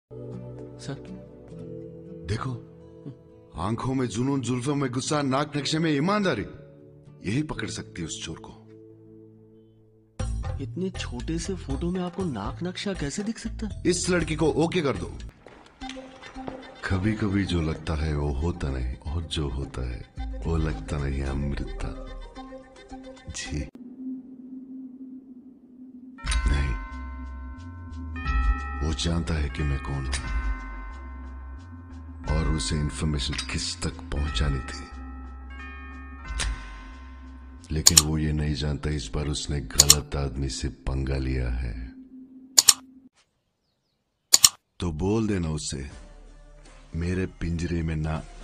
Sir देखो, आंखों में जुनून, जुल्फों में गुस्सा, नाक नक्शे में ईमानदारी, यही पकड़ सकती है उस चोर को। इतने छोटे से फोटो में आपको नाक नक्शा कैसे दिख सकता है? इस लड़की को ओके कर दो। कभी कभी जो लगता है वो होता नहीं, और जो होता है वो लगता नहीं। अमृता जी नहीं, वो जानता है कि मैं कौन हूं और उसे इंफॉर्मेशन किस तक पहुंचानी थी, लेकिन वो ये नहीं जानता इस बार उसने गलत आदमी से पंगा लिया है। तो बोल देना उससे, मेरे पिंजरे में ना